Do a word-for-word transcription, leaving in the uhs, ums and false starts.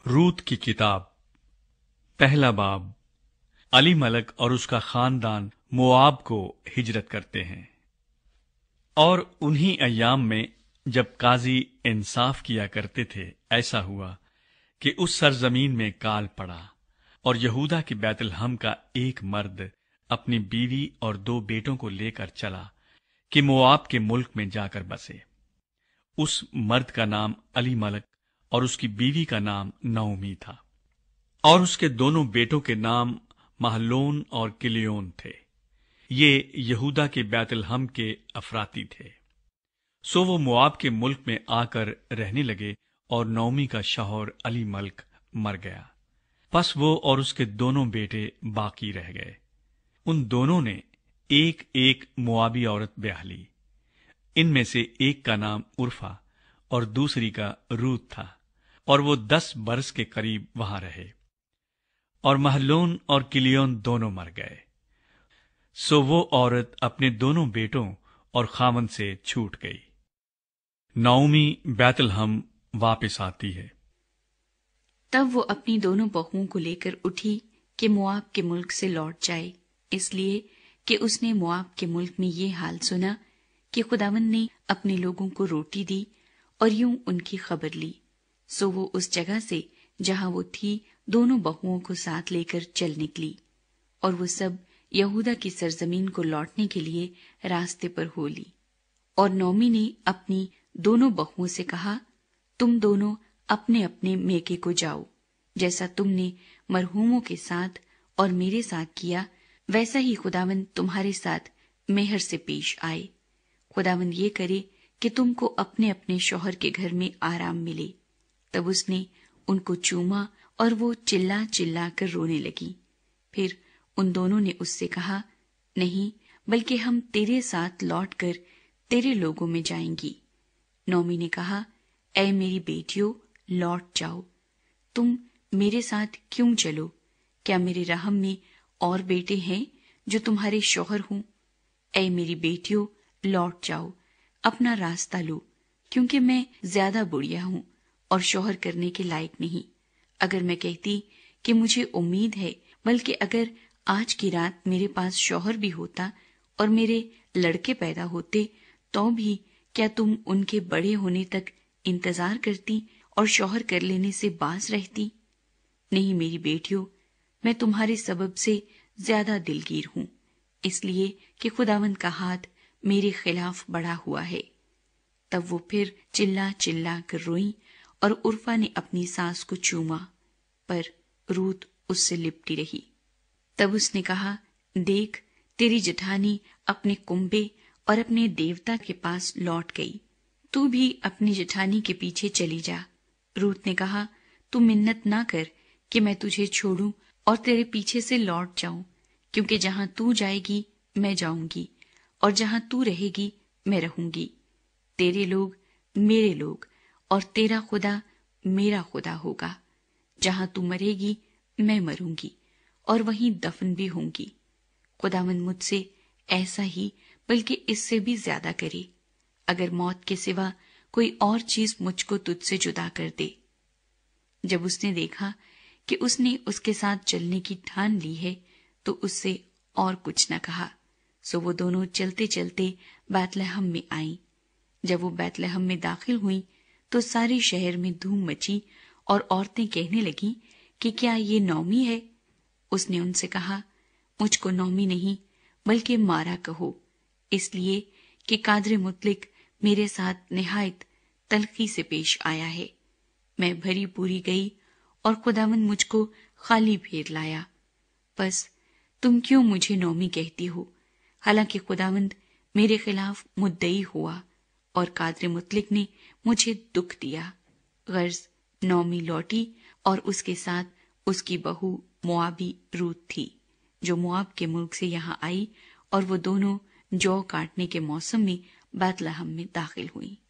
روت کی کتاب پہلا باب۔ علی ملک اور اس کا خاندان موآب کو ہجرت کرتے ہیں۔ اور انہی ایام میں جب قاضی انصاف کیا کرتے تھے، ایسا ہوا کہ اس سرزمین میں کال پڑا، اور یہودا کے بیت لحم کا ایک مرد اپنی بیوی اور دو بیٹوں کو لے کر چلا کہ موآب کے ملک میں جا کر بسے۔ اس مرد کا نام علی ملک اور اس کی بیوی کا نام نعومی تھا، اور اس کے دونوں بیٹوں کے نام مہلون اور کلیون تھے۔ یہ یہودا کے بیت لحم کے افراتی تھے۔ سو وہ موآب کے ملک میں آ کر رہنے لگے، اور نعومی کا شوہر علی ملک مر گیا۔ پس وہ اور اس کے دونوں بیٹے باقی رہ گئے۔ ان دونوں نے ایک ایک موآبی عورت بیاہ لی۔ ان میں سے ایک کا نام عرفہ اور دوسری کا روت تھا، اور وہ دس برس کے قریب وہاں رہے۔ اور مہلون اور کلیون دونوں مر گئے۔ سو وہ عورت اپنے دونوں بیٹوں اور خاوند سے چھوٹ گئی۔ نعومی بیت لحم واپس آتی ہے۔ تب وہ اپنی دونوں بہوؤں کو لے کر اٹھی کہ موآب کے ملک سے لوٹ جائے، اس لیے کہ اس نے موآب کے ملک میں یہ حال سنا کہ خداوند نے اپنے لوگوں کو روٹی دی اور یوں ان کی خبر لی۔ سو وہ اس جگہ سے جہاں وہ تھی دونوں بہوؤں کو ساتھ لے کر چل نکلی، اور وہ سب یہودا کی سرزمین کو لوٹنے کے لیے راستے پر ہو لی۔ اور نعومی نے اپنی دونوں بہوؤں سے کہا، تم دونوں اپنے اپنے میکے کو جاؤ، جیسا تم نے مرحوموں کے ساتھ اور میرے ساتھ کیا، ویسا ہی خداوند تمہارے ساتھ مہر سے پیش آئے۔ خداوند یہ کرے کہ تم کو اپنے اپنے شوہر کے گھر میں آرام ملے۔ تب اس نے ان کو چوما، اور وہ چلا چلا کر رونے لگی۔ پھر ان دونوں نے اس سے کہا، نہیں، بلکہ ہم تیرے ساتھ لوٹ کر تیرے لوگوں میں جائیں گی۔ نعومی نے کہا، اے میری بیٹیوں، لوٹ جاؤ، تم میرے ساتھ کیوں چلو؟ کیا میرے رحم میں اور بیٹے ہیں جو تمہارے شوہر ہوں؟ اے میری بیٹیوں، لوٹ جاؤ، اپنا راستہ لو، کیونکہ میں زیادہ بڑھیا ہوں اور شوہر کرنے کے لائق نہیں۔ اگر میں کہتی کہ مجھے امید ہے، بلکہ اگر آج کی رات میرے پاس شوہر بھی ہوتا اور میرے لڑکے پیدا ہوتے، تو بھی کیا تم ان کے بڑے ہونے تک انتظار کرتی اور شوہر کر لینے سے باز رہتی؟ نہیں میری بیٹیوں، میں تمہارے سبب سے زیادہ دلگیر ہوں، اس لیے کہ خداوند کا ہاتھ میرے خلاف بڑھا ہوا ہے۔ تب وہ پھر چلا چلا کر روئیں، اور عرفہ نے اپنی ساس کو چوما، پر روت اس سے لپٹی رہی۔ تب اس نے کہا، دیکھ، تیری جٹھانی اپنے کنبے اور اپنے دیوتا کے پاس لوٹ گئی، تو بھی اپنی جٹھانی کے پیچھے چلی جا۔ روت نے کہا، تو منت نہ کر کہ میں تجھے چھوڑوں اور تیرے پیچھے سے لوٹ جاؤں، کیونکہ جہاں تو جائے گی میں جاؤں گی، اور جہاں تو رہے گی میں رہوں گی۔ تیرے لوگ میرے لوگ اور تیرا خدا میرا خدا ہوگا۔ جہاں تو مرے گی میں مروں گی، اور وہیں دفن بھی ہوں گی۔ خداوند مجھ سے ایسا ہی بلکہ اس سے بھی زیادہ کرے، اگر موت کے سوا کوئی اور چیز مجھ کو تجھ سے جدا کر دے۔ جب اس نے دیکھا کہ اس نے اس کے ساتھ چلنے کی ٹھان لی ہے، تو اس سے اور کچھ نہ کہا۔ سو وہ دونوں چلتے چلتے بیت لحم میں آئیں۔ جب وہ بیت لحم میں داخل ہوئیں تو سارے شہر میں دھوم مچی، اور عورتیں کہنے لگیں کہ کیا یہ نعومی ہے؟ اس نے ان سے کہا، مجھ کو نعومی نہیں بلکہ مارا کہو، اس لیے کہ قادر مطلق میرے ساتھ نہایت تلخی سے پیش آیا ہے۔ میں بھری پوری گئی اور خداوند مجھ کو خالی پھیر لایا۔ پس تم کیوں مجھے نعومی کہتی ہو، حالانکہ خداوند میرے خلاف مدعی ہوا اور قادر مطلق نے مجھے دکھ دیا۔ غرض نعومی لوٹی، اور اس کے ساتھ اس کی بہو موآبی روت تھی، جو موآب کے ملک سے یہاں آئی، اور وہ دونوں جو کاٹنے کے موسم میں بیت لحم میں داخل ہوئیں۔